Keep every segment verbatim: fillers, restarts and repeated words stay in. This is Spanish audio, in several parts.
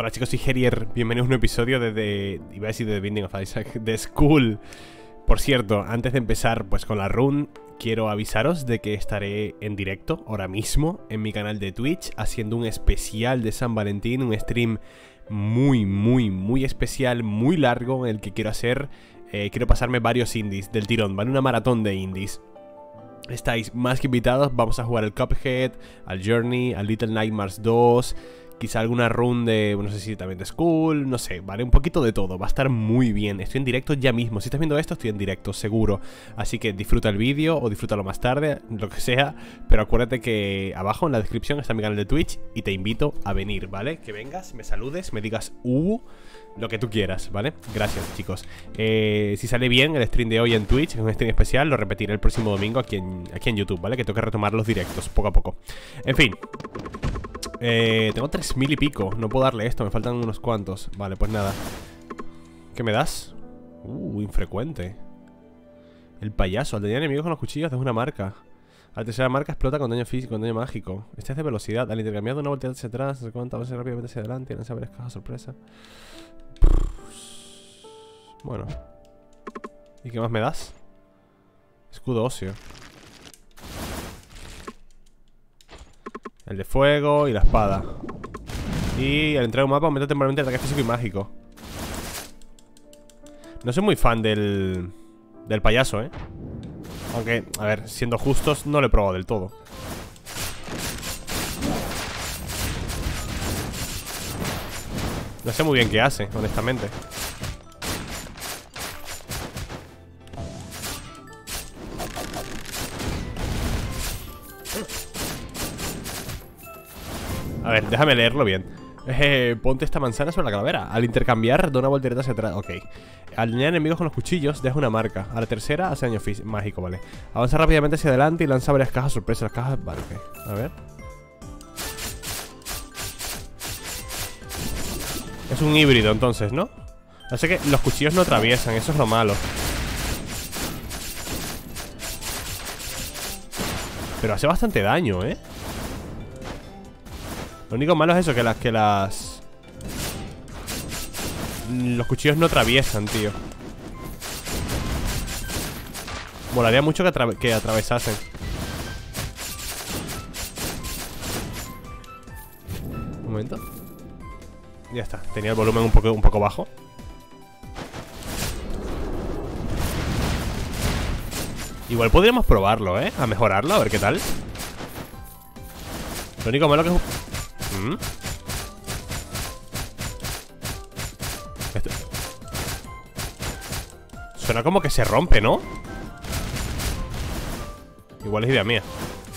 Hola chicos, soy Herier, bienvenidos a un episodio de, de iba a decir de The Binding of Isaac, de School. Por cierto, antes de empezar pues con la run, quiero avisaros de que estaré en directo ahora mismo en mi canal de Twitch haciendo un especial de San Valentín, un stream muy, muy, muy especial, muy largo, en el que quiero hacer, eh, quiero pasarme varios indies del tirón, ¿vale? Una maratón de indies. Estáis más que invitados, vamos a jugar al Cuphead, al Journey, al Little Nightmares dos, quizá alguna run de, no sé si también de School, no sé, vale, un poquito de todo, va a estar muy bien. Estoy en directo ya mismo, si estás viendo esto estoy en directo, seguro. Así que disfruta el vídeo o disfrútalo más tarde, lo que sea. Pero acuérdate que abajo en la descripción está mi canal de Twitch y te invito a venir, ¿vale? Que vengas, me saludes, me digas uh, lo que tú quieras, ¿vale? Gracias, chicos. eh, Si sale bien el stream de hoy en Twitch, es un stream especial, lo repetiré el próximo domingo aquí en, aquí en YouTube, ¿vale? Que tengo que retomar los directos poco a poco. En fin, Eh, tengo tres mil y pico. No puedo darle esto, me faltan unos cuantos. Vale, pues nada. ¿Qué me das? Uh, infrecuente. El payaso, al tener enemigos con los cuchillos es una marca. A la tercera marca explota con daño físico, con daño mágico. Este es de velocidad, al intercambiar de una volteada hacia atrás, se cuenta, avanza rápidamente hacia adelante y lanza varias cajas sorpresa. Bueno. ¿Y qué más me das? Escudo óseo. El de fuego y la espada. Y al entrar a un mapa aumenta temporalmente el ataque físico y mágico. No soy muy fan del Del payaso, eh. Aunque, a ver, siendo justos, no lo he probado del todo. No sé muy bien qué hace, honestamente. A ver, déjame leerlo bien. eh, Ponte esta manzana sobre la calavera. Al intercambiar, da una voltereta hacia atrás. Ok. Al dañar enemigos con los cuchillos, deja una marca. A la tercera, hace daño mágico, vale. Avanza rápidamente hacia adelante y lanza varias cajas sorpresa. Las cajas, vale, ok. A ver. Es un híbrido, entonces, ¿no? Así que los cuchillos no atraviesan, eso es lo malo. Pero hace bastante daño, ¿eh? Lo único malo es eso, que las que las... Los cuchillos no atraviesan, tío. Molaría mucho que, atra que atravesasen. Un momento. Ya está, tenía el volumen un poco, un poco bajo. Igual podríamos probarlo, ¿eh? A mejorarlo, a ver qué tal. Lo único malo que es... ¿Mm? Esto... Suena como que se rompe, ¿no? Igual es idea mía.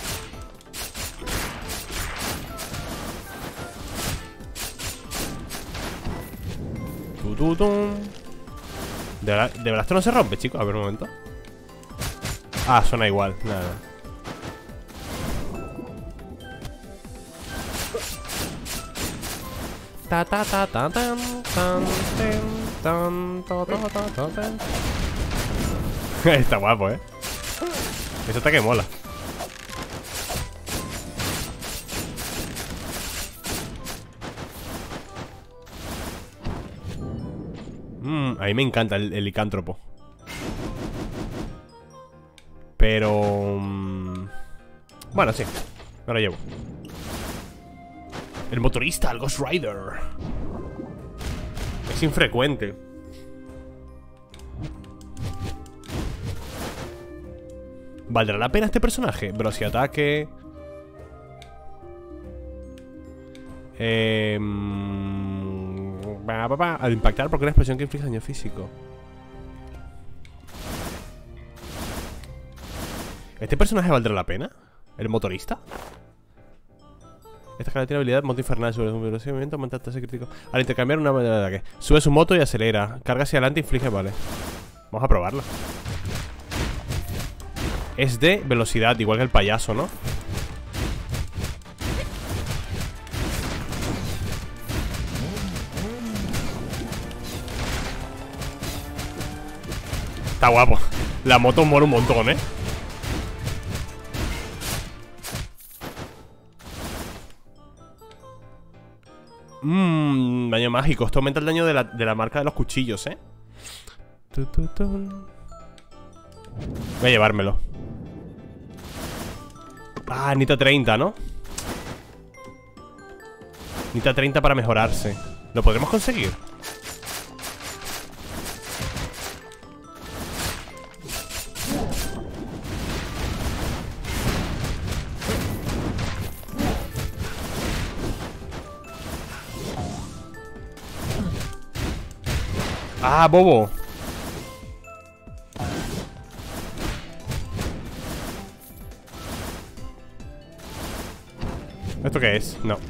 Tu, tu, tu. ¿De verdad, ¿De verdad esto no se rompe, chicos? A ver un momento. Ah, suena igual, nada. Ta ta ta ta tan tan tan tan tan tan tan. Está guapo, eh. Eso está que mola. Mmm, a mí me encanta el, el licántropo. Pero... Um, bueno, sí, me lo llevo. El motorista, el Ghost Rider. Es infrecuente. ¿Valdrá la pena este personaje? Bro, si ataque... Eh... Al impactar porque una explosión que inflige daño físico. ¿Este personaje valdrá la pena? ¿El motorista? Esta carga tiene habilidad moto infernal sobre un movimiento, aumenta tasa crítico. Al intercambiar una manera de ataque. Sube su moto y acelera. Carga hacia adelante y inflige, vale. Vamos a probarlo. Es de velocidad, igual que el payaso, ¿no? Está guapo. La moto mola un montón, ¿eh? Mmm, daño mágico. Esto aumenta el daño de la, de la marca de los cuchillos, ¿eh? Tu, tu, tu. Voy a llevármelo. Ah, necesita treinta, ¿no? Necesita treinta para mejorarse. ¿Lo podremos conseguir? Ah, bobo. ¿Esto qué es? No.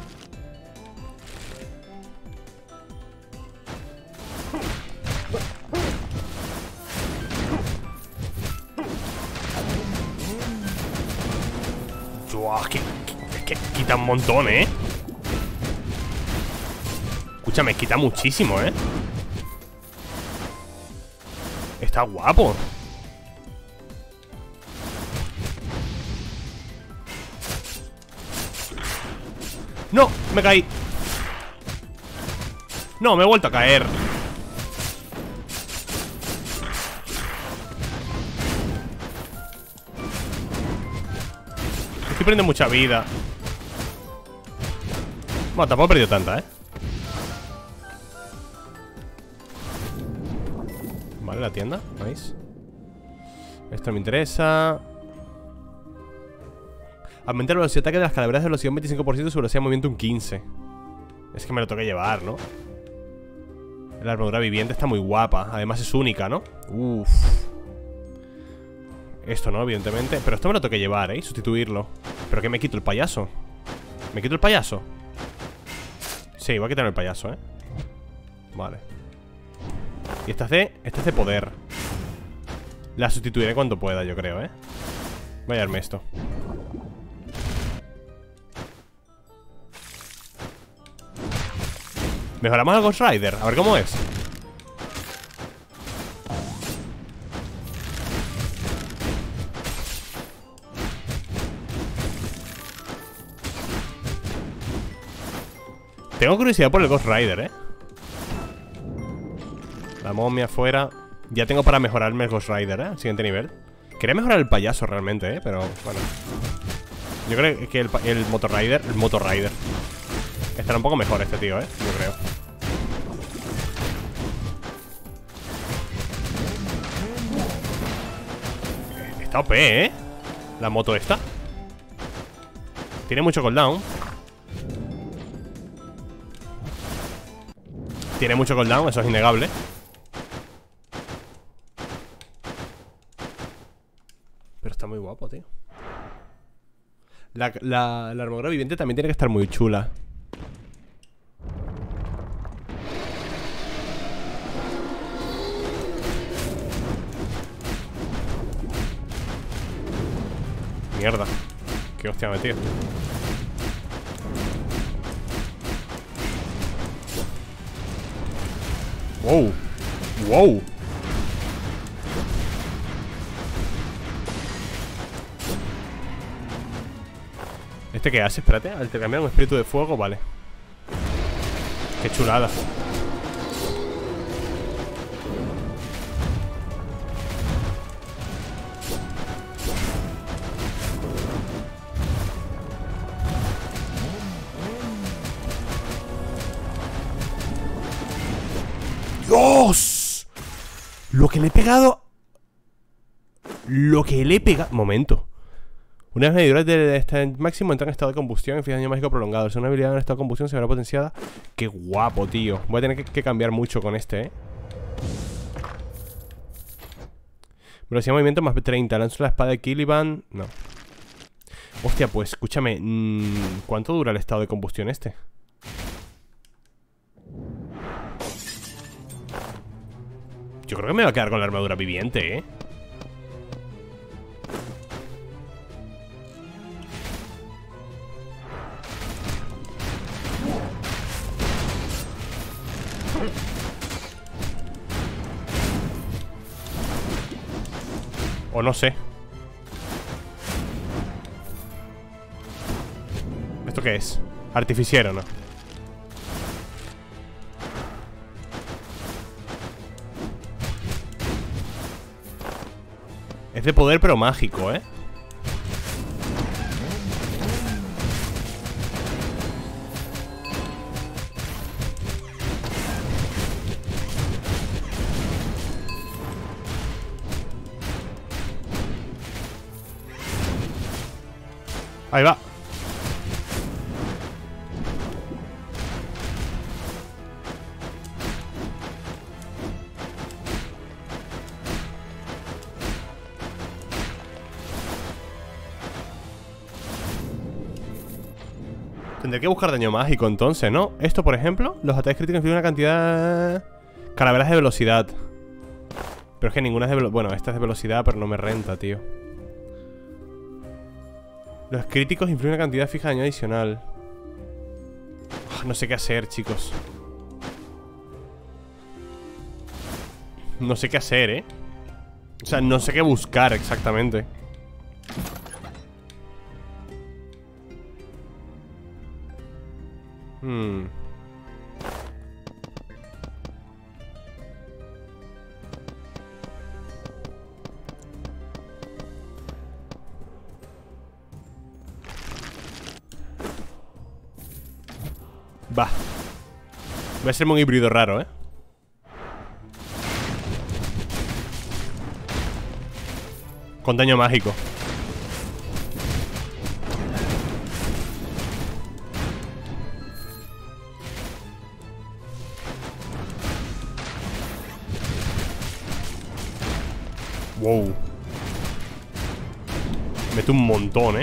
Uah, que, que, que quita un montón, ¿eh? Escúchame, quita muchísimo, ¿eh? Está guapo. ¡No! Me caí. No, me he vuelto a caer. Estoy perdiendo mucha vida. Bueno, tampoco he perdido tanta, ¿eh? Vale, la tienda, ¿veis? Esto me interesa. Aumenta la velocidad de ataque de las calaveras de velocidad un veinticinco por ciento y su velocidad de movimiento un quince por ciento. Es que me lo tengo que llevar, ¿no? La armadura viviente está muy guapa. Además es única, ¿no? Uff. Esto no, evidentemente. Pero esto me lo tengo que llevar, ¿eh? Sustituirlo. ¿Pero qué me quito? ¿El payaso? ¿Me quito el payaso? Sí, voy a quitarme el payaso, ¿eh? Vale. Y esta es de... Esta es de poder. La sustituiré cuando pueda, yo creo, ¿eh? Voy a darme esto. Mejoramos al Ghost Rider, a ver cómo es. Tengo curiosidad por el Ghost Rider, eh. La momia afuera. Ya tengo para mejorarme el Ghost Rider, eh, al siguiente nivel. Quería mejorar el payaso realmente, eh, pero bueno. Yo creo que el, el Motor Rider El Motor Rider estará un poco mejor este tío, eh, yo creo. Está O P, eh. La moto esta tiene mucho cooldown. Tiene mucho cooldown, eso es innegable. Pero está muy guapo, tío. La, la, la armadura viviente también tiene que estar muy chula. Mierda. Qué hostia me he metido. Wow. Wow. ¿Este qué hace? Espérate, al intercambiar un espíritu de fuego, vale. Qué chulada. ¡Dios! Lo que le he pegado. Lo que le he pegado. Momento. Una vez medidoras de este máximo entran en estado de combustión y fijan daño mágico prolongado. Si una habilidad en estado de combustión se verá potenciada. Qué guapo, tío. Voy a tener que, que cambiar mucho con este, eh. Velocidad de movimiento más treinta. Lanzo la espada de Caliban. No. Hostia, pues escúchame. Mmm, ¿cuánto dura el estado de combustión este? Yo creo que me va a quedar con la armadura viviente, eh. O no sé. ¿Esto qué es? Artificiero, ¿no? Es de poder pero mágico, ¿eh? Ahí va. Tendré que buscar daño mágico entonces, ¿no? Esto, por ejemplo, los ataques críticos influyen una cantidad... Calaveras de velocidad. Pero es que ninguna es de velocidad. Bueno, esta es de velocidad, pero no me renta, tío. Los críticos influyen una cantidad fija de daño adicional. Oh, no sé qué hacer, chicos. No sé qué hacer, ¿eh? O sea, no sé qué buscar exactamente. Hmm. Va. Va a ser un híbrido raro, ¿eh? Con daño mágico. Wow. Mete un montón, ¿eh?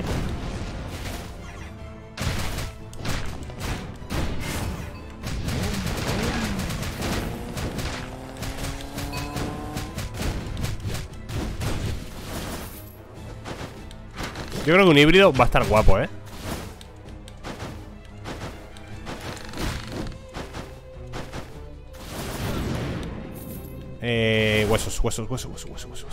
Yo creo que un híbrido va a estar guapo, ¿eh? Eh... Huesos, huesos, huesos, huesos, huesos, huesos.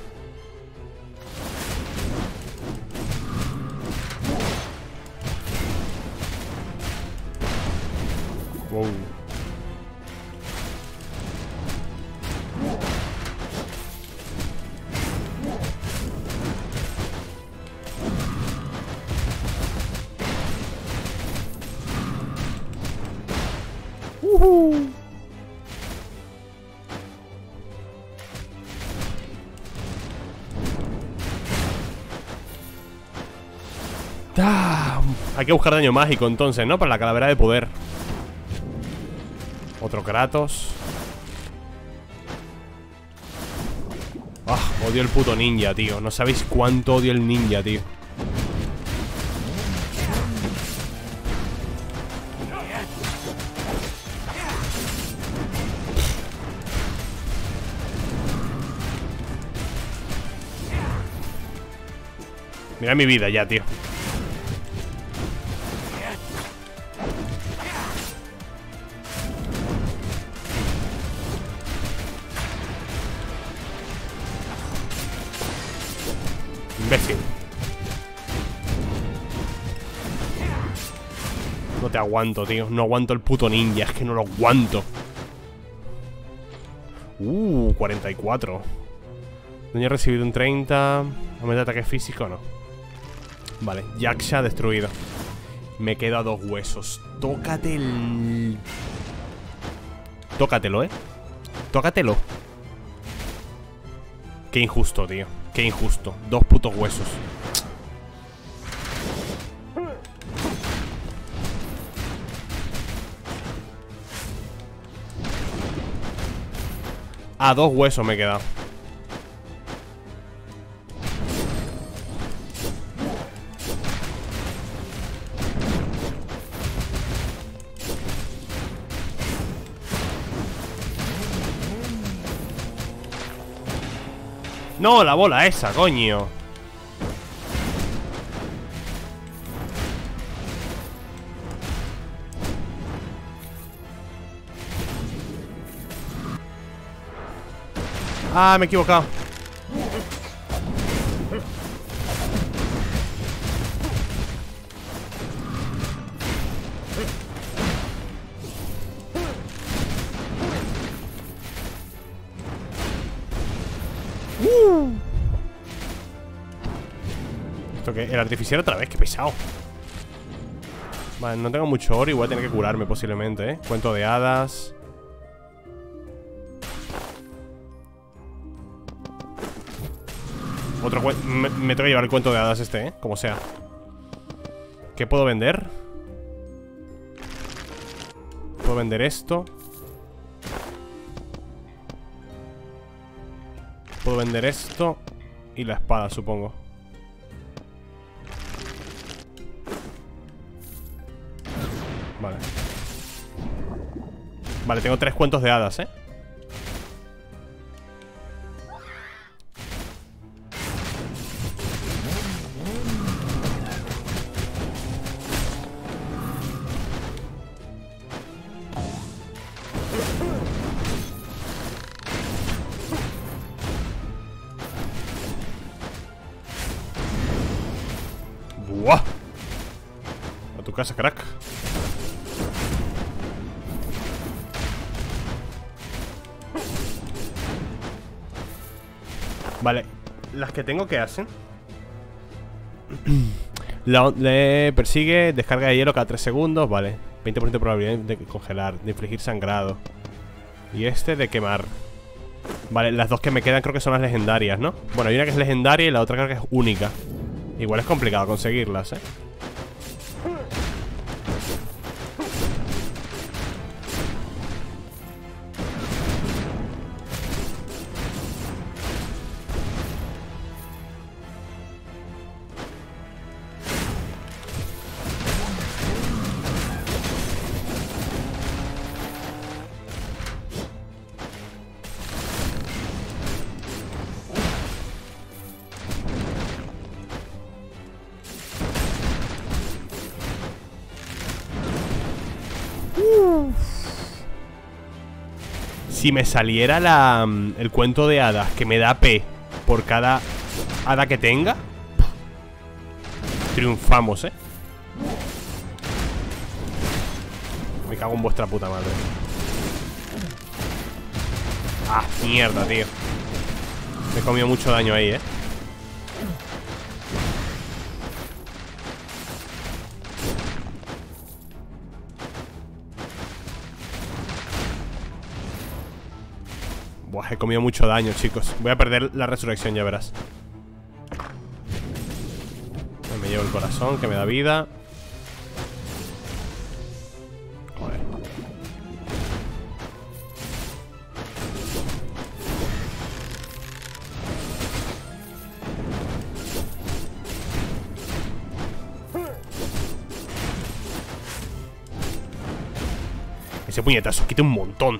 Wow. Uh-huh. Ah, hay que buscar daño mágico entonces, ¿no? Para la calavera de poder. Otro Kratos. Ah, odio el puto ninja, tío. No sabéis cuánto odio el ninja, tío. Mira mi vida ya, tío. Imbécil. No te aguanto, tío. No aguanto el puto ninja. Es que no lo aguanto. Uh, cuarenta y cuatro. Daño recibido en treinta. Aumenta de ataque físico, no. Vale, Yaksha destruido. Me quedo a dos huesos. Tócate el... Tócatelo, ¿eh? Tócatelo. Qué injusto, tío. Qué injusto. Dos putos huesos. A dos huesos me he quedado. No, la bola esa, coño. Ah, me he equivocado. Uh. ¿Esto qué? El artificial otra vez, qué pesado. Vale, no tengo mucho oro y voy a tener que curarme posiblemente, ¿eh? Cuento de hadas. Otro cuento. Me, me tengo que llevar el cuento de hadas este, ¿eh? Como sea. ¿Qué puedo vender? Puedo vender esto. Puedo vender esto. Y la espada, supongo. Vale. Vale, tengo tres cuentos de hadas, ¿eh? ¡Buah! A tu casa, crack. Vale, las que tengo, ¿qué hacen? La, le persigue, descarga de hielo cada tres segundos. Vale, veinte por ciento de probabilidad de congelar, de infligir sangrado. Y este de quemar. Vale, las dos que me quedan creo que son las legendarias, ¿no? Bueno, hay una que es legendaria y la otra creo que es única. Igual es complicado conseguirlas, ¿eh? Si me saliera la, el cuento de hadas que me da P por cada hada que tenga, triunfamos, ¿eh? Me cago en vuestra puta madre. Ah, mierda, tío. Me he comido mucho daño ahí, ¿eh? Buah, he comido mucho daño, chicos. Voy a perder la resurrección, ya verás. Me llevo el corazón, que me da vida. Joder. Ese puñetazo quita un montón.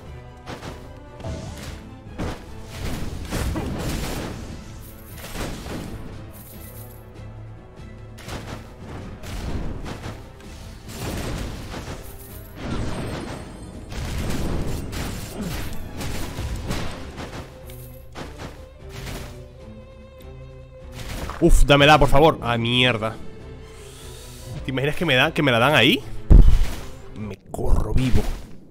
Uf, dámela, por favor. Ah, mierda. ¿Te imaginas que me, dan, que me la dan ahí? Me corro vivo.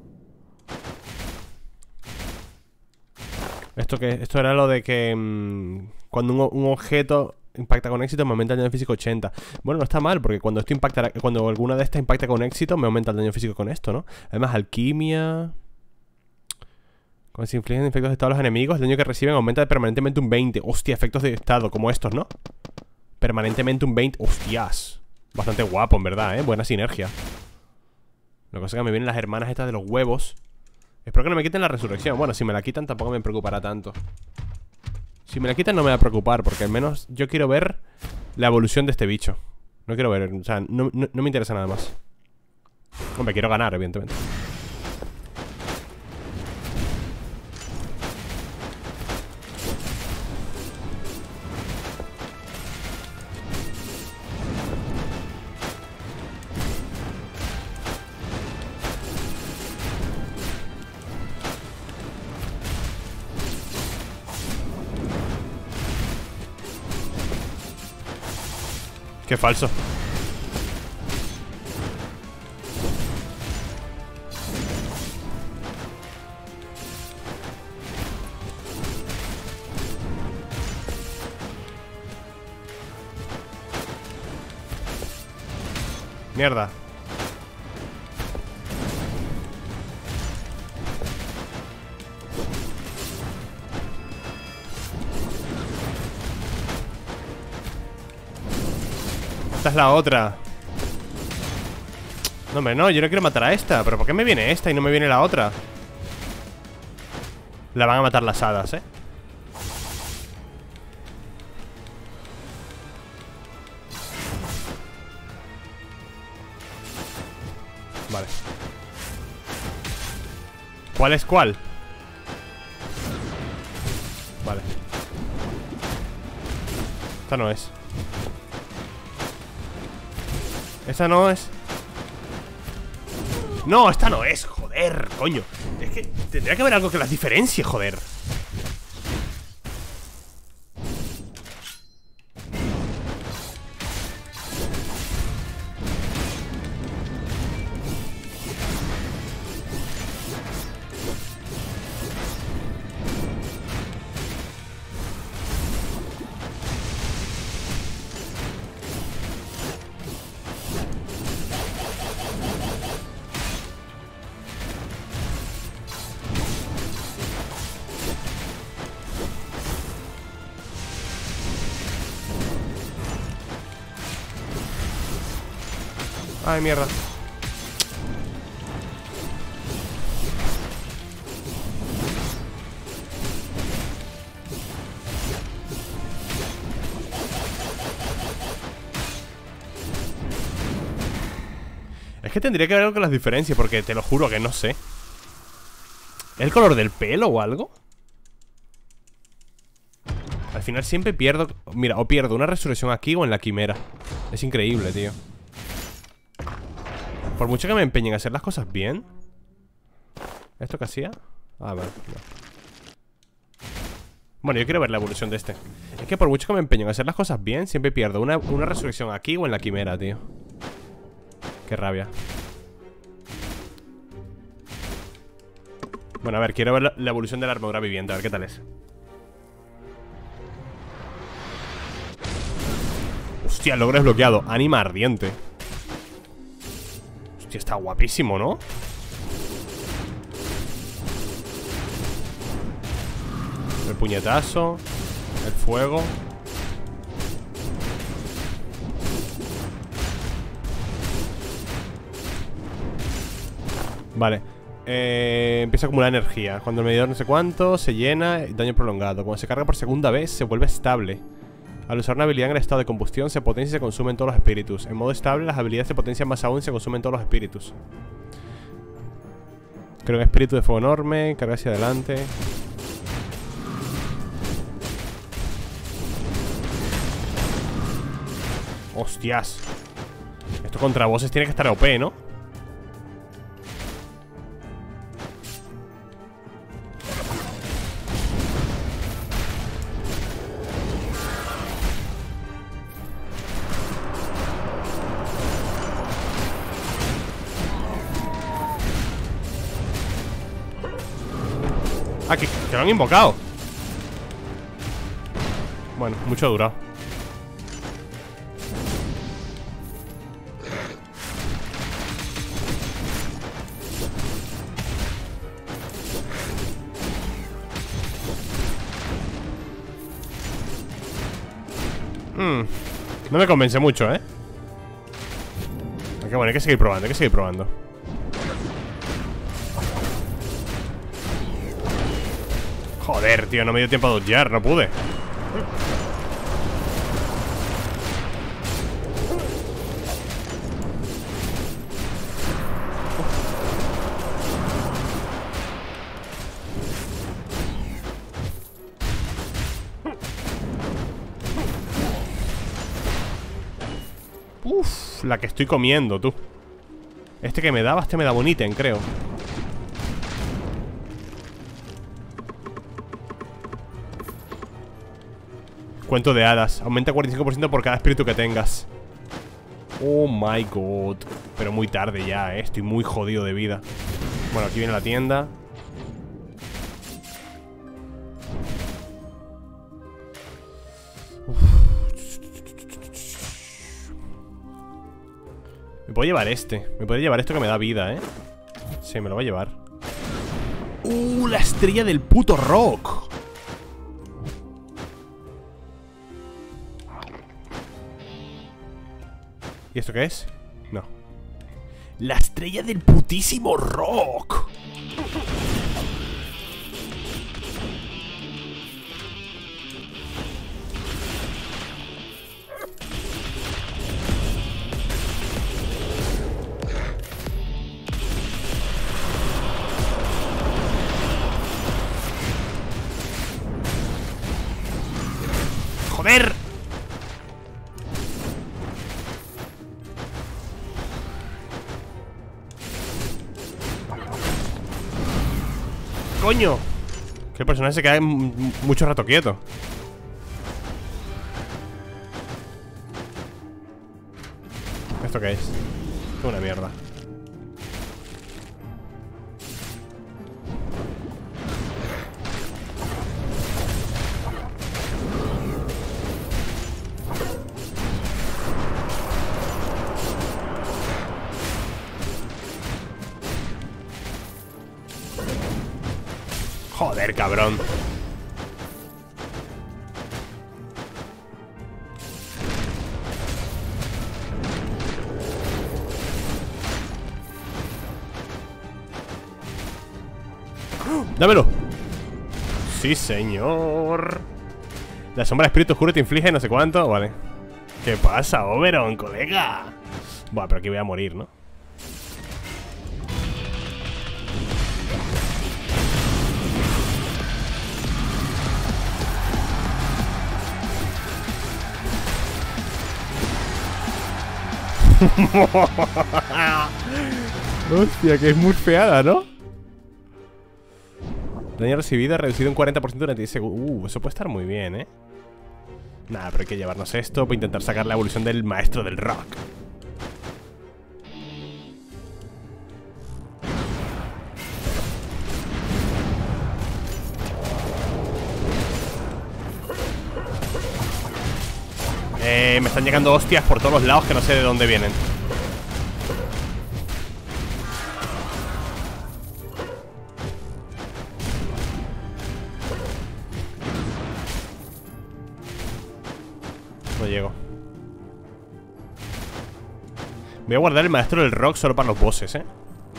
Esto que esto era lo de que mmm, cuando un, un objeto impacta con éxito me aumenta el daño físico ochenta. Bueno, no está mal, porque cuando esto impacta, cuando alguna de estas impacta con éxito me aumenta el daño físico con esto, ¿no? Además, alquimia. Cuando se infligen efectos de estado a los enemigos, el daño que reciben aumenta permanentemente un veinte. Hostia, efectos de estado, como estos, ¿no? Permanentemente un veinte. Hostias. Bastante guapo, en verdad, ¿eh? Buena sinergia. Lo que pasa es que me vienen las hermanas estas de los huevos. Espero que no me quiten la resurrección. Bueno, si me la quitan tampoco me preocupará tanto. Si me la quitan no me va a preocupar, porque al menos yo quiero ver la evolución de este bicho. No quiero ver, o sea, no, no, no me interesa nada más. Hombre, quiero ganar, evidentemente. Qué falso. Mierda. Esta es la otra. No, hombre, no, yo no quiero matar a esta. ¿Pero por qué me viene esta y no me viene la otra? La van a matar las hadas, ¿eh? Vale. ¿Cuál es cuál? Vale. Esta no es. Esta no es. No, esta no es, joder, coño. Es que tendría que haber algo que las diferencie, joder. Ay, mierda. Es que tendría que ver algo que las diferencie, porque te lo juro que no sé. ¿Es el color del pelo o algo? Al final siempre pierdo. Mira, o pierdo una resurrección aquí o en la quimera. Es increíble, tío. Por mucho que me empeñen a hacer las cosas bien. ¿Esto qué hacía? Ah, vale, no. Bueno, yo quiero ver la evolución de este. Es que por mucho que me empeñen a hacer las cosas bien, siempre pierdo una, una resurrección aquí o en la quimera, tío. Qué rabia. Bueno, a ver, quiero ver la, la evolución de la armadura viviente. A ver qué tal es. Hostia, logro desbloqueado. Ánima ardiente. Hostia, está guapísimo, ¿no? El puñetazo. El fuego. Vale. Eh, empieza a acumular energía. Cuando el medidor no sé cuánto se llena, daño prolongado. Cuando se carga por segunda vez, se vuelve estable. Al usar una habilidad en el estado de combustión, se potencia y se consumen todos los espíritus. En modo estable, las habilidades se potencian más aún y se consumen todos los espíritus. Creo que espíritu de fuego enorme. Carga hacia adelante. Hostias. Esto contra bosses tiene que estar O P, ¿no? Ah, que, que lo han invocado. Bueno, mucho ha durado. Hmm. No me convence mucho, ¿eh? Aunque bueno, hay que seguir probando, hay que seguir probando. Joder, tío, no me dio tiempo a dodgear, no pude. Uf, la que estoy comiendo, tú. Este que me daba, este me da boniten, creo. Cuento de hadas. Aumenta cuarenta y cinco por ciento por cada espíritu que tengas. Oh my god. Pero muy tarde ya, eh. Estoy muy jodido de vida. Bueno, aquí viene la tienda. Uf. Me puedo llevar este. Me puedo llevar esto que me da vida, ¿eh? Sí, me lo voy a llevar. ¡Uh! La estrella del puto rock. ¿Y esto qué es? No. La estrella del putísimo rock. ¡Joder! ¡Coño! Que el personaje se queda mucho rato quieto. ¿Esto qué es? Es una mierda. Joder, cabrón. ¡Dámelo! Sí, señor. La sombra de espíritu oscuro te inflige no sé cuánto. Vale. ¿Qué pasa, Oberon, colega? Buah, pero aquí voy a morir, ¿no? Hostia, que es muy feada, ¿no? Daño recibido reducido un cuarenta por ciento durante diez segundos. Uh, eso puede estar muy bien, ¿eh? Nada, pero hay que llevarnos esto para intentar sacar la evolución del maestro del rock. Eh, me están llegando hostias por todos los lados que no sé de dónde vienen. No llego. Voy a guardar el maestro del rock solo para los bosses, ¿eh?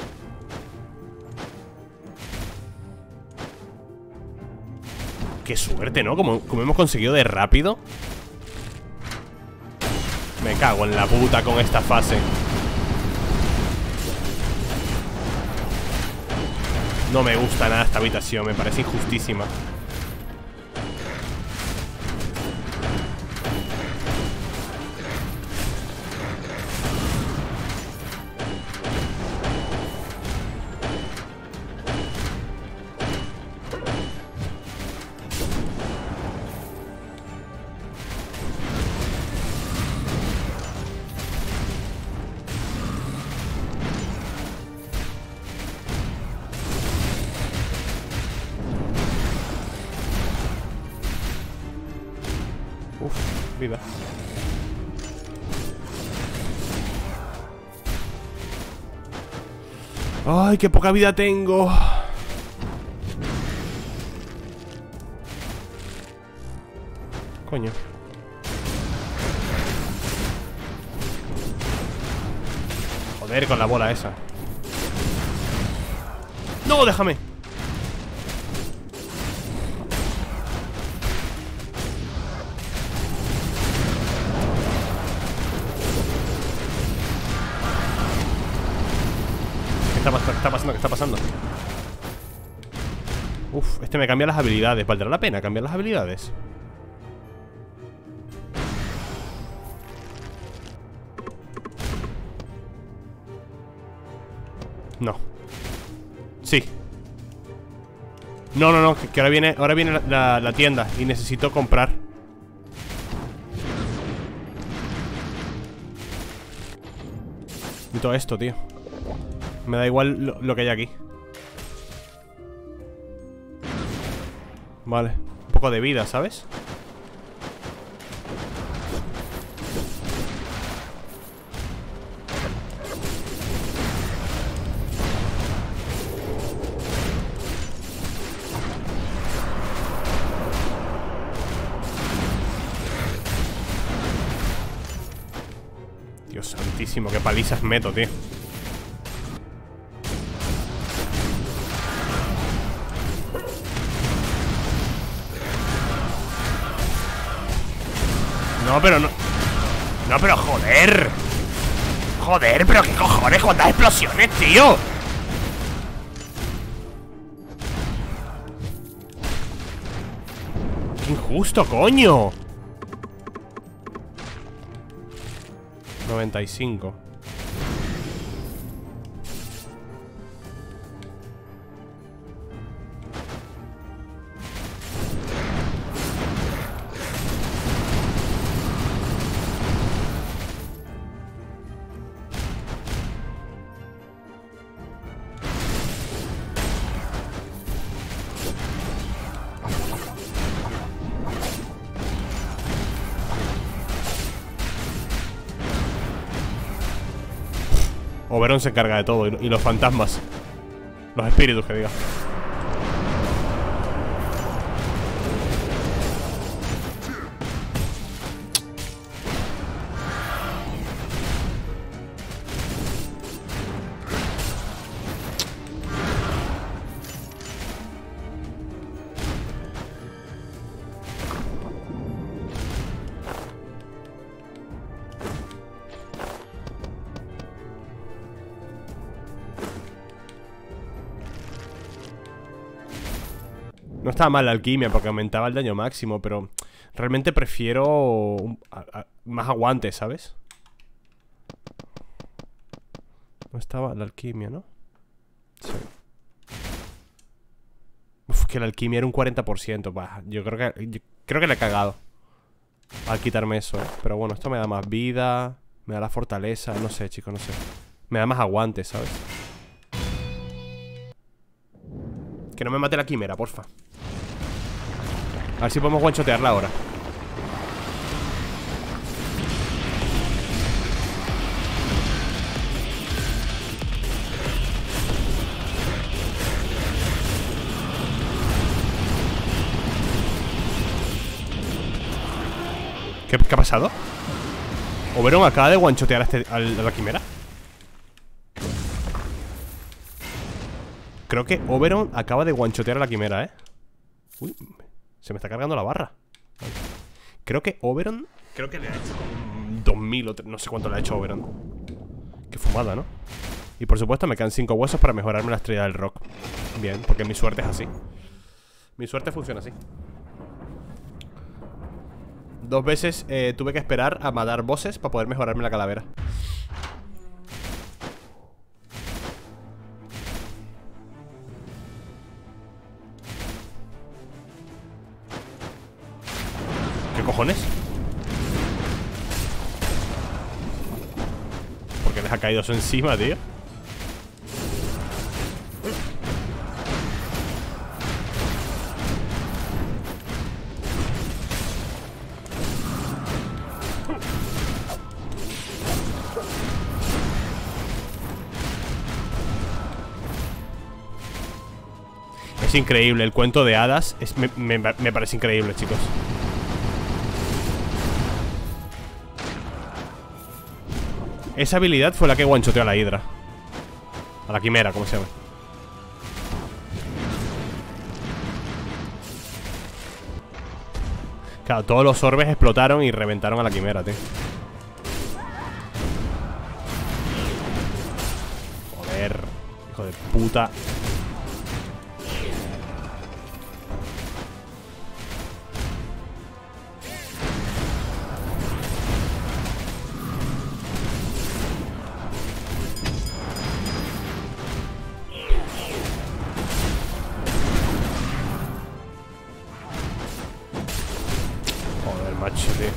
Qué suerte, ¿no? Como, como hemos conseguido de rápido. Me cago en la puta con esta fase. No me gusta nada esta habitación, me parece injustísima. Uf, vida. Ay, qué poca vida tengo. Coño. Joder, con la bola esa. No, déjame. ¿Qué está, qué está pasando? ¿Qué está pasando? Uf, este me cambia las habilidades. ¿Valdrá la pena cambiar las habilidades? No. Sí. No, no, no, que, que ahora viene, ahora viene la, la, la tienda y necesito comprar. Y todo esto, tío. Me da igual lo, lo que hay aquí. Vale, un poco de vida, ¿sabes? Tristísimo, qué palizas meto, tío. No, pero no. No, pero joder. Joder, pero qué cojones, cuántas explosiones, tío. Qué injusto, coño. noventa y cinco. Oberon se encarga de todo. Y los fantasmas. Los espíritus, que diga. No estaba mal la alquimia porque aumentaba el daño máximo, pero realmente prefiero un, a, a, más aguante, ¿sabes? No estaba la alquimia, ¿no? Sí. Uf, que la alquimia era un cuarenta por ciento. Bah, yo creo que yo creo que le he cagado al quitarme eso, ¿eh? Pero bueno, esto me da más vida, me da la fortaleza, no sé, chicos, no sé. Me da más aguante, ¿sabes? Que no me mate la quimera, porfa. A ver si podemos guanchotearla ahora. ¿Qué, qué ha pasado? ¿Oberon acaba de guanchotear a, este, a la quimera? Creo que Oberon acaba de guanchotear a la quimera, ¿eh? Uy, se me está cargando la barra. Creo que Oberon... Creo que le ha hecho como dos mil o no sé cuánto le ha hecho Oberon. Qué fumada, ¿no? Y por supuesto me quedan cinco huesos para mejorarme la estrella del rock. Bien, porque mi suerte es así. Mi suerte funciona así. Dos veces eh, tuve que esperar a matar bosses para poder mejorarme la calavera. ¿Qué cojones? ¿Por qué les ha caído eso encima, tío? Es increíble, el cuento de hadas es, me, me, me parece increíble, chicos. Esa habilidad fue la que guanchoteó a la hidra. A la quimera, como se llama. Claro, todos los orbes explotaron y reventaron a la quimera, tío. Joder, hijo de puta. Macho, tío.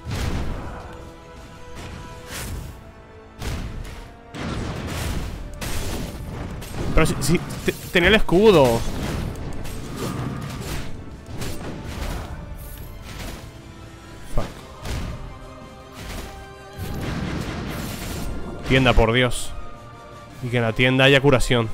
Pero si, si te, tenía el escudo. Fuck. Tienda, por Dios. Y que en la tienda haya curación.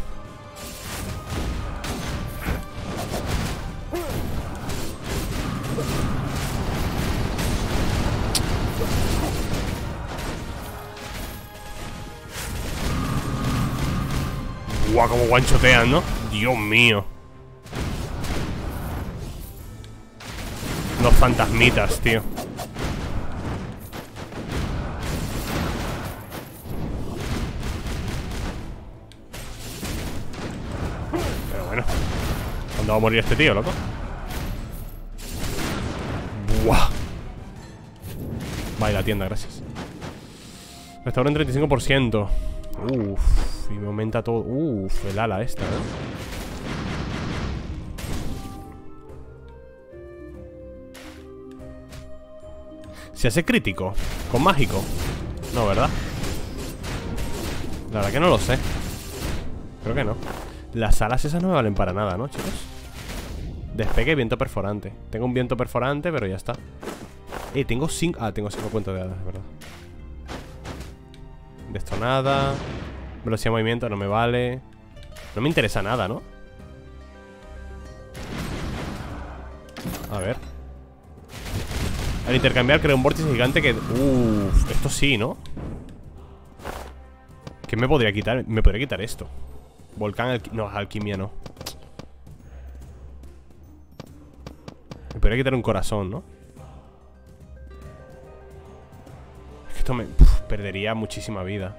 Buah, como guanchotean, ¿no? Dios mío. Los fantasmitas, tío. Pero bueno, ¿cuándo va a morir este tío, loco? Buah. Vale, la tienda, gracias. Restaura en treinta y cinco por ciento. Uff, y me aumenta todo. Uff, el ala esta, ¿eh? ¿Se hace crítico? ¿Con mágico? No, ¿verdad? La verdad que no lo sé. Creo que no. Las alas esas no me valen para nada, ¿no, chicos? Despegue y viento perforante. Tengo un viento perforante, pero ya está. Eh, tengo cinco... Ah, tengo cinco cuentos de hadas, es verdad. De esto nada. Velocidad de movimiento no me vale. No me interesa nada, ¿no? A ver. Al intercambiar crea un vórtice gigante que... Uff, esto sí, ¿no? ¿Qué me podría quitar? Me podría quitar esto. Volcán, alqui... no, alquimia no. Me podría quitar un corazón, ¿no? Es que esto me... Uf, perdería muchísima vida.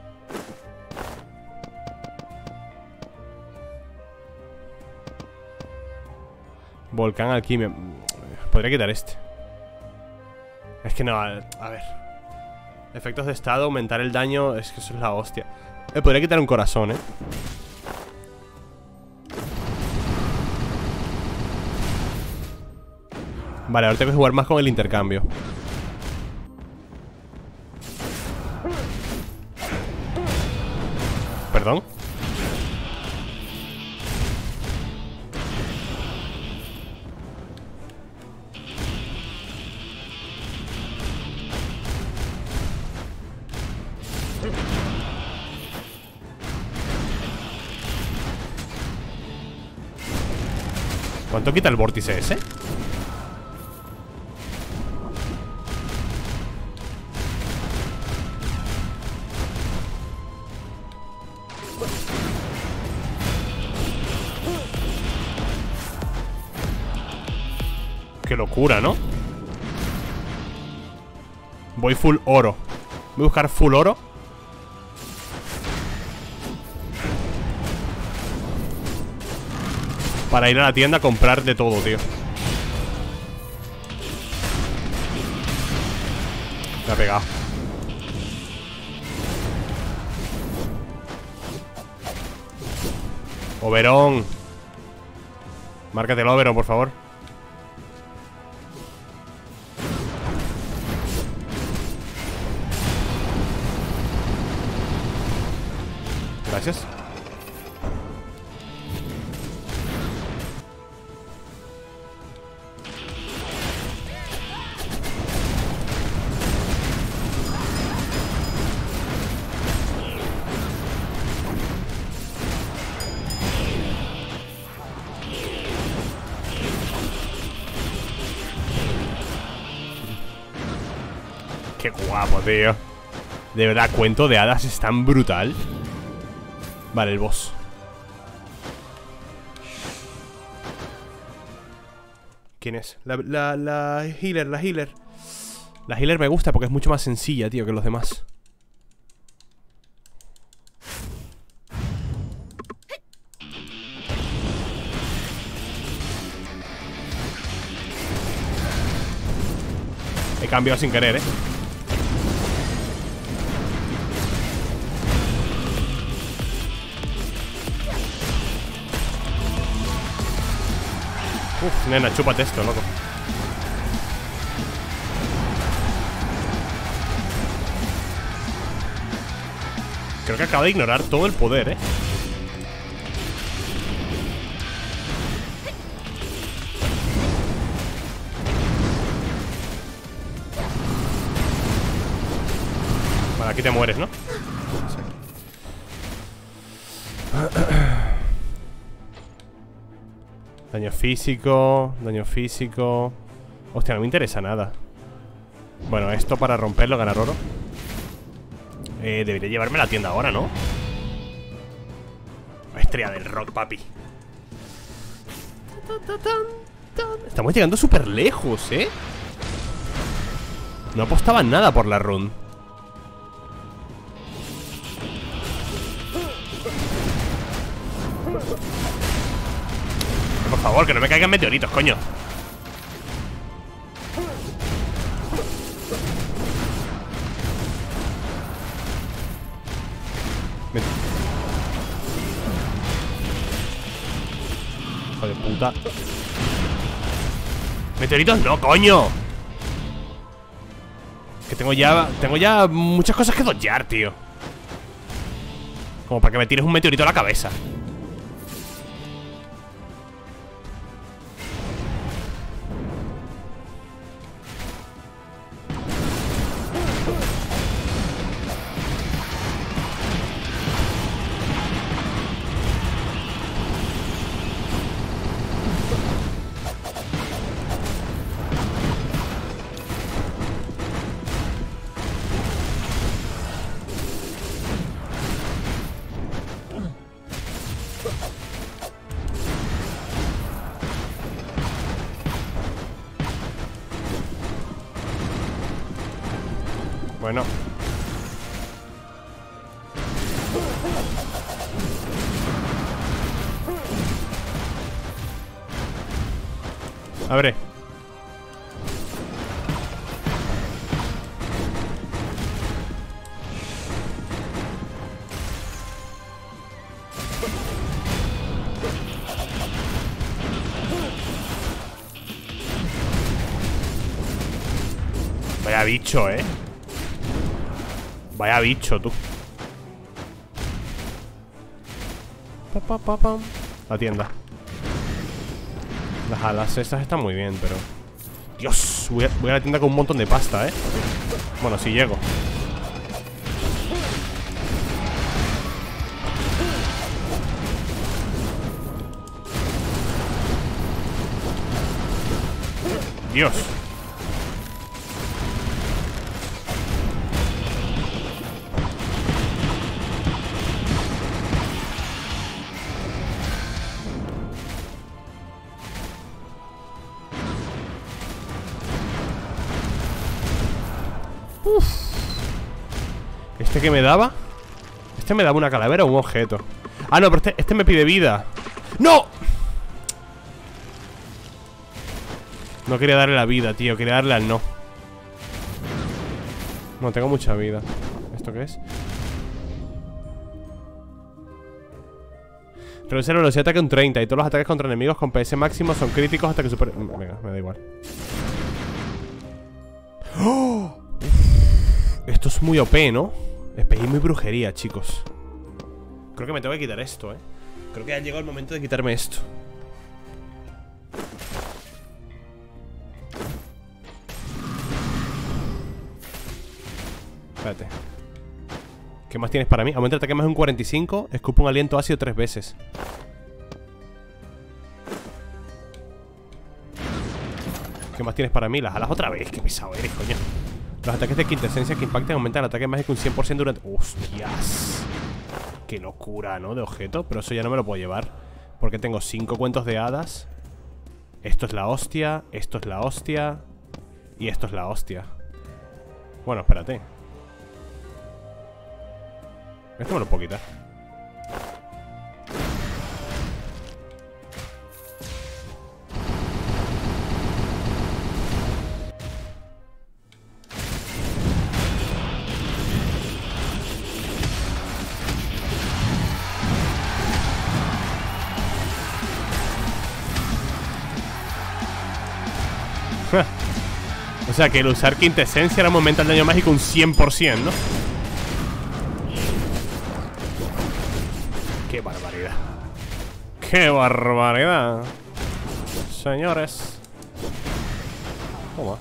Volcán, alquimia. Podría quitar este. Es que no, a, a ver. Efectos de estado, aumentar el daño. Es que eso es la hostia. Me podría quitar un corazón, eh. Vale, ahora tengo que jugar más con el intercambio. ¿Perdón? ¿Cuánto quita el vórtice ese? Qué locura, ¿no? Voy full oro. Voy a buscar full oro. Para ir a la tienda a comprar de todo, tío. Me ha pegado. Oberón. Márcate el Oberón, por favor. Gracias. Qué guapo, tío. De verdad, cuento de hadas es tan brutal. Vale, el boss. ¿Quién es? La, la, la healer, la healer. La healer me gusta porque es mucho más sencilla, tío, que los demás. He cambiado sin querer, eh. Uf, nena, chúpate esto, loco. Creo que acaba de ignorar todo el poder, eh. Vale, aquí te mueres, ¿no? Daño físico, daño físico. Hostia, no me interesa nada. Bueno, esto para romperlo, ganar oro. eh, Debería llevarme a la tienda ahora, ¿no? estrella del rock, papi. Estamos llegando súper lejos, ¿eh? No apostaba nada por la run. Por favor, que no me caigan meteoritos, coño. Ven. Hijo de puta. Meteoritos no, coño. Que tengo ya, tengo ya muchas cosas que dodgear, tío. Como para que me tires un meteorito a la cabeza. Bueno. Abre. Vaya bicho, eh. Vaya bicho, tú. Pa, pa, pa, pa. La tienda. Las alas estas están muy bien, pero... Dios, voy a, voy a la tienda con un montón de pasta, eh. Bueno, si llego. Dios. Uf. ¿Este que me daba? Este me daba una calavera o un objeto. Ah, no, pero este, este me pide vida. ¡No! No quería darle la vida, tío. Quería darle al no. No, tengo mucha vida. ¿Esto qué es? Reduce la velocidad de ataque un treinta. Y todos los ataques contra enemigos con P S máximo son críticos hasta que superen... Venga, me da igual. ¡Oh! Esto es muy O P, ¿no? Espejismo y brujería, chicos. Creo que me tengo que quitar esto, ¿eh? Creo que ha llegado el momento de quitarme esto. Espérate. ¿Qué más tienes para mí? Aumenta el ataque más un cuarenta y cinco. Escupa un aliento ácido tres veces. ¿Qué más tienes para mí? Las alas otra vez. Qué pesado eres, coño. Los ataques de quintesencia que impactan aumentan el ataque mágico un cien por ciento durante... ¡Hostias! Qué locura, ¿no? De objeto. Pero eso ya no me lo puedo llevar. Porque tengo cinco cuentos de hadas. Esto es la hostia. Esto es la hostia. Y esto es la hostia. Bueno, espérate. Esto me lo puedo quitar. O sea que el usar quintesencia ahora aumenta el daño mágico un cien por ciento, ¿no? ¡Qué barbaridad! ¡Qué barbaridad! Señores. Toma.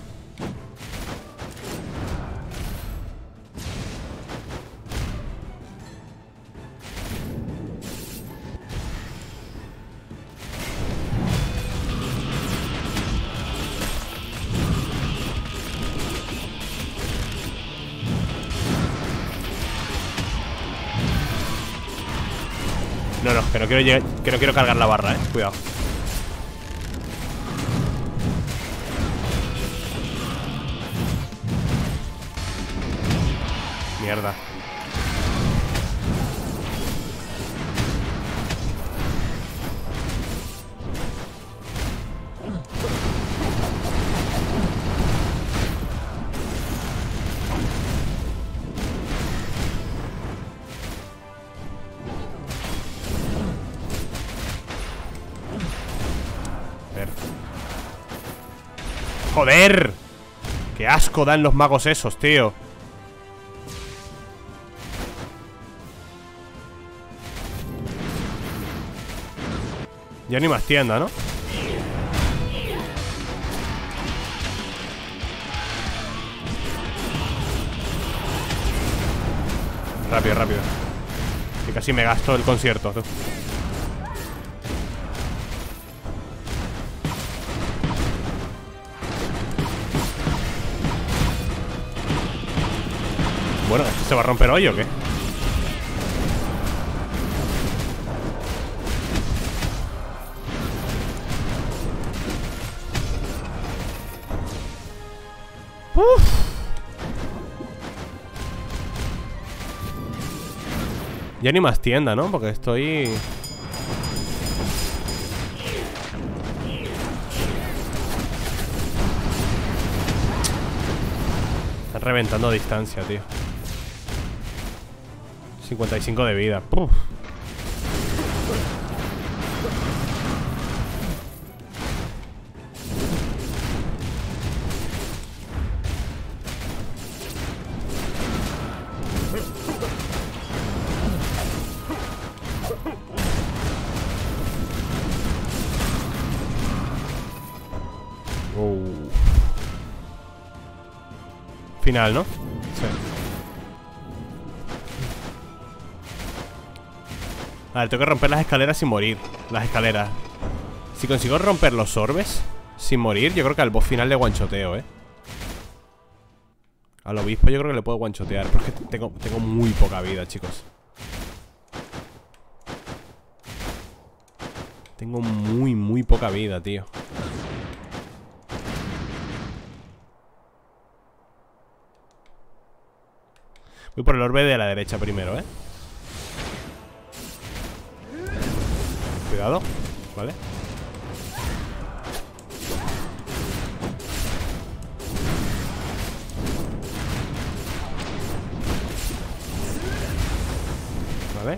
No, no, que no quiero llegar, que no quiero cargar la barra, eh. Cuidado. Mierda. ¡Joder! ¡Qué asco dan los magos esos, tío! Ya ni más tienda, ¿no? Rápido, rápido. Que casi me gasto el concierto, tú. Bueno, ¿se va a romper hoy o qué? Uf. Ya ni más tienda, ¿no? Porque estoy... Están reventando distancia, tío. cincuenta y cinco de vida. Uf. Uh. Final, ¿no? Sí. A ver, tengo que romper las escaleras sin morir. Las escaleras. Si consigo romper los orbes sin morir, yo creo que al boss final le guanchoteo, ¿eh? Al obispo yo creo que le puedo guanchotear. Pero es que tengo, tengo muy poca vida, chicos. Tengo muy, muy poca vida, tío. Voy por el orbe de la derecha primero, ¿eh? Cuidado, ¿vale? Vale.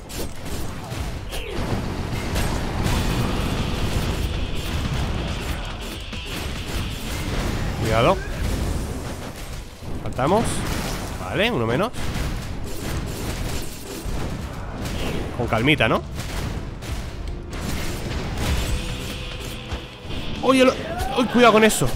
Cuidado. Faltamos. Vale, uno menos. Con calmita, ¿no? ¡Uy, lo... ¡Uy, cuidado con eso!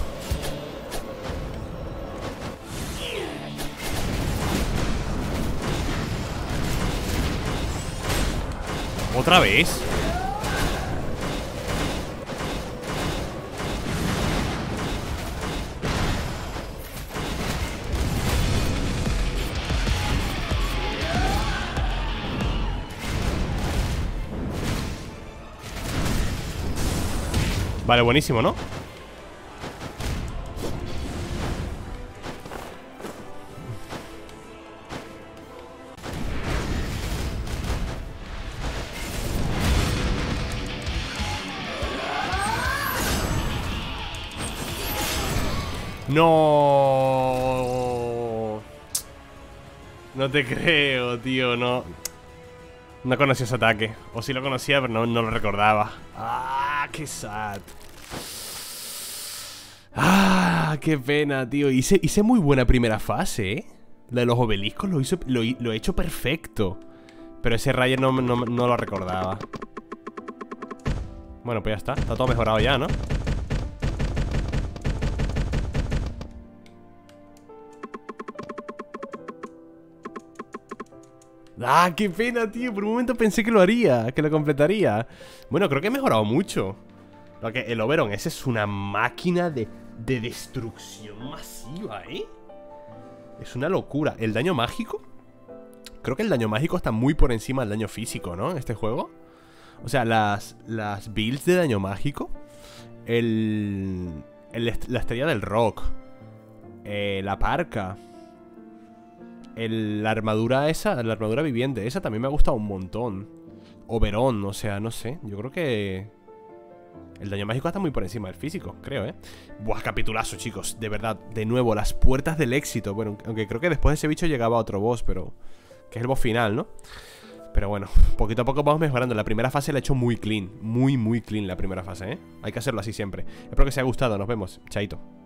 ¿Otra vez? Vale, buenísimo, ¿no? No. No te creo, tío, no. No conocía ese ataque. O sí lo conocía, pero no, no lo recordaba. Ah, qué sad. Ah, qué pena, tío. Hice, hice muy buena primera fase, ¿eh? La de los obeliscos lo, hizo, lo, lo he hecho perfecto. Pero ese Rayer no, no, no lo recordaba. Bueno, pues ya está. Está todo mejorado ya, ¿no? ¡Ah, qué pena, tío! Por un momento pensé que lo haría, que lo completaría. Bueno, creo que he mejorado mucho. Lo que el Oberon ese es una máquina de, de destrucción masiva, ¿eh? Es una locura. ¿El daño mágico? Creo que el daño mágico está muy por encima del daño físico, ¿no? En este juego. O sea, las, las builds de daño mágico, el, el est- la estrella del rock, eh, la parca, el- la armadura esa, la armadura viviente, esa también me ha gustado un montón. Oberón, o sea, no sé, yo creo que el daño mágico está muy por encima del físico, creo, ¿eh? Buah, capitulazo, chicos, de verdad, de nuevo, las puertas del éxito. Bueno, aunque creo que después de ese bicho llegaba otro boss, pero... que es el boss final, ¿no? Pero bueno, poquito a poco vamos mejorando. La primera fase la he hecho muy clean, muy, muy clean la primera fase, ¿eh? Hay que hacerlo así siempre. Espero que os haya gustado, nos vemos, chaito.